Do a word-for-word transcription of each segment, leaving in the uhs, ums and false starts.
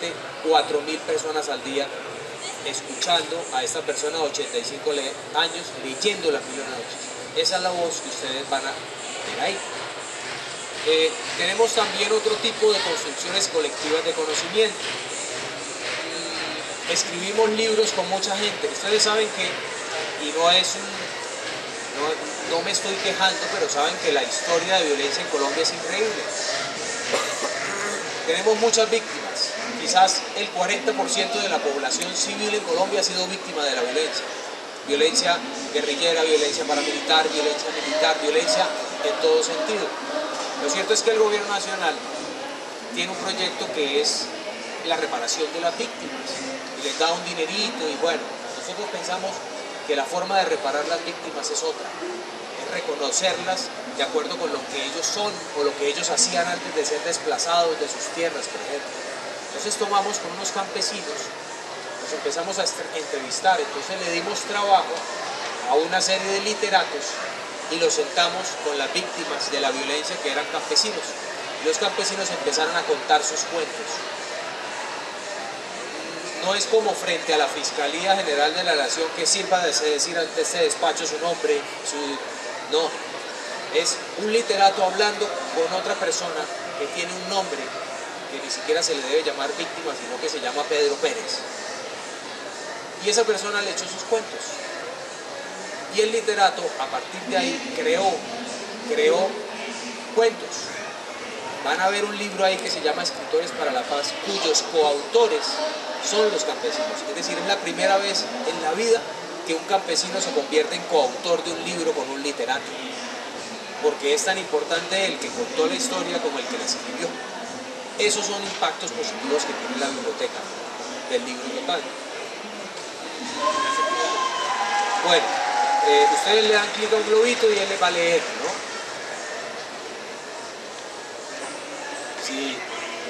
aproximadamente cuatro mil personas al día escuchando a esta persona de ochenta y cinco años leyendo La Mil y una Noches. Esa es la voz que ustedes van a ver ahí. Eh, tenemos también otro tipo de construcciones colectivas de conocimiento. Escribimos libros con mucha gente. Ustedes saben que, y no es un, no, no me estoy quejando, pero saben que la historia de violencia en Colombia es increíble. Tenemos muchas víctimas. Quizás el cuarenta por ciento de la población civil en Colombia ha sido víctima de la violencia. Violencia guerrillera, violencia paramilitar, violencia militar, violencia en todo sentido. Lo cierto es que el gobierno nacional tiene un proyecto que es la reparación de las víctimas. Y les da un dinerito y bueno, nosotros pensamos que la forma de reparar las víctimas es otra. Es reconocerlas de acuerdo con lo que ellos son o lo que ellos hacían antes de ser desplazados de sus tierras, por ejemplo. Entonces tomamos con unos campesinos, nos empezamos a entrevistar, entonces le dimos trabajo a una serie de literatos y los sentamos con las víctimas de la violencia que eran campesinos. Y los campesinos empezaron a contar sus cuentos. No es como frente a la Fiscalía General de la Nación que sirva de decir ante este despacho su nombre, su... no. Es un literato hablando con otra persona que tiene un nombre que ni siquiera se le debe llamar víctima, sino que se llama Pedro Pérez. Y esa persona le echó sus cuentos. Y el literato, a partir de ahí, creó, creó cuentos. Van a ver un libro ahí que se llama Escritores para la Paz, cuyos coautores son los campesinos. Es decir, es la primera vez en la vida que un campesino se convierte en coautor de un libro con un literato. Porque es tan importante el que contó la historia como el que la escribió. Esos son impactos positivos que tiene la biblioteca del libro total. Bueno, eh, ustedes le dan clic a un globito y él le va a leer, ¿no? Sí.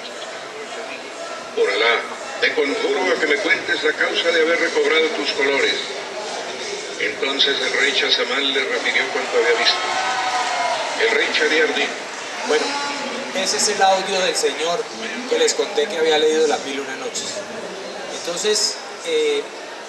Por Alá, te conjuro a que me cuentes la causa de haber recobrado tus colores. Entonces el rey Chazamal le refirió cuanto había visto. El rey Chariar dijo: bueno, ese es el audio del señor que les conté que había leído La Mil y una Noches. Entonces, eh,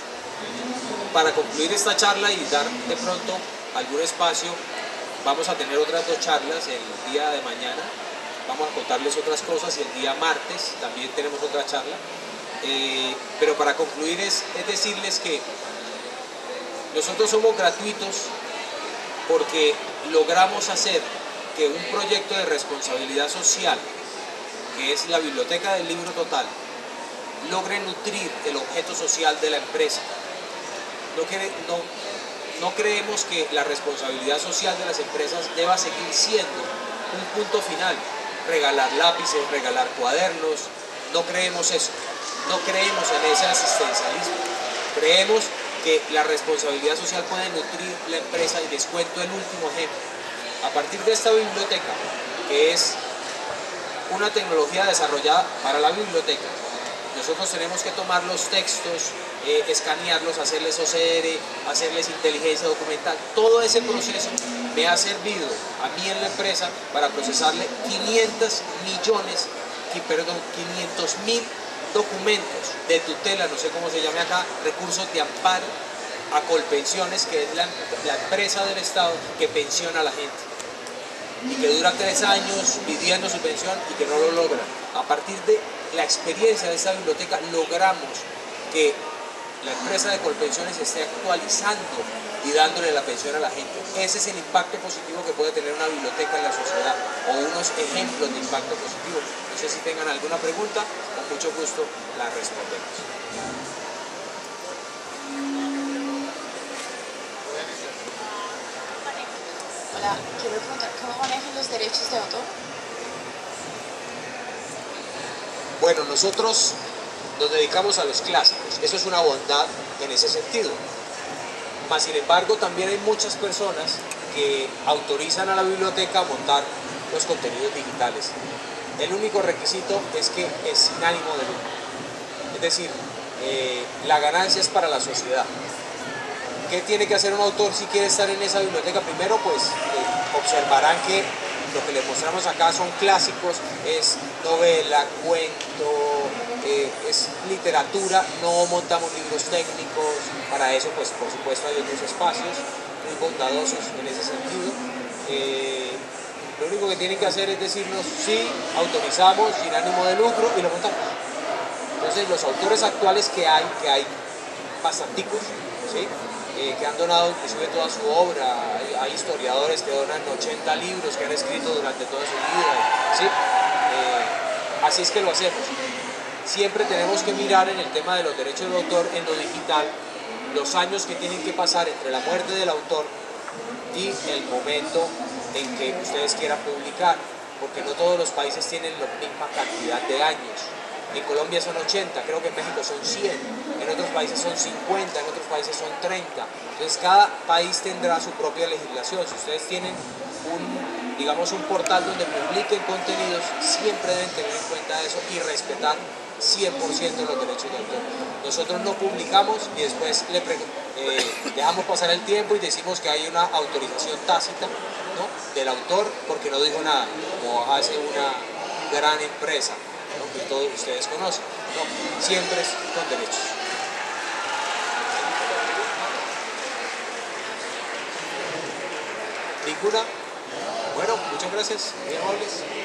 para concluir esta charla y dar de pronto algún espacio, vamos a tener otras dos charlas el día de mañana. Vamos a contarles otras cosas y el día martes también tenemos otra charla. Eh, pero para concluir es, es decirles que nosotros somos gratuitos porque logramos hacer que un proyecto de responsabilidad social, que es la Biblioteca del Libro Total, logre nutrir el objeto social de la empresa. No, cre no, no creemos que la responsabilidad social de las empresas deba seguir siendo un punto final. Regalar lápices, regalar cuadernos, no creemos eso. No creemos en ese asistencialismo. Creemos que la responsabilidad social puede nutrir la empresa y les cuento el último ejemplo. A partir de esta biblioteca, que es una tecnología desarrollada para la biblioteca, nosotros tenemos que tomar los textos, eh, escanearlos, hacerles O C R, hacerles inteligencia documental. Todo ese proceso me ha servido a mí en la empresa para procesarle quinientos millones, perdón, quinientos mil documentos de tutela, no sé cómo se llame acá, recursos de amparo a Colpensiones, que es la, la empresa del Estado que pensiona a la gente y que dura tres años pidiendo su pensión y que no lo logra. A partir de la experiencia de esta biblioteca logramos que la empresa de Colpensiones esté actualizando y dándole la pensión a la gente. Ese es el impacto positivo que puede tener una biblioteca en la sociedad, o unos ejemplos de impacto positivo. No sé si tengan alguna pregunta, con mucho gusto la respondemos. Hola, quiero preguntar, ¿cómo manejan los derechos de autor? Bueno, nosotros nos dedicamos a los clásicos, eso es una bondad en ese sentido. Mas, sin embargo, también hay muchas personas que autorizan a la biblioteca a montar los contenidos digitales. El único requisito es que es sin ánimo de lucro. Es decir, eh, la ganancia es para la sociedad. ¿Qué tiene que hacer un autor si quiere estar en esa biblioteca? Primero, pues, eh, observarán que lo que les mostramos acá son clásicos, es novela, cuento, eh, es literatura, no montamos libros técnicos, para eso pues por supuesto hay otros espacios muy bondadosos en ese sentido. Eh, lo único que tienen que hacer es decirnos sí, autorizamos sin ánimo de lucro y lo montamos. Entonces los autores actuales que hay, que hay bastanticos, ¿sí? Eh, que han donado inclusive toda su obra, hay, hay historiadores que donan ochenta libros que han escrito durante toda su vida, ¿sí? Eh, así es que lo hacemos. Siempre tenemos que mirar en el tema de los derechos de autor en lo digital, los años que tienen que pasar entre la muerte del autor y el momento en que ustedes quieran publicar, porque no todos los países tienen la misma cantidad de años. En Colombia son ochenta, creo que en México son cien, en otros países son cincuenta, en otros países son treinta. Entonces cada país tendrá su propia legislación. Si ustedes tienen un, digamos, un portal donde publiquen contenidos, siempre deben tener en cuenta eso y respetar cien por ciento los derechos de autor. Nosotros no publicamos y después le eh, dejamos pasar el tiempo y decimos que hay una autorización tácita, ¿no?, del autor porque no dijo nada, como hace una gran empresa, ¿no?, que todos ustedes conocen. No, siempre es con derechos. ¿Ninguna? Bueno, muchas gracias, muy amables.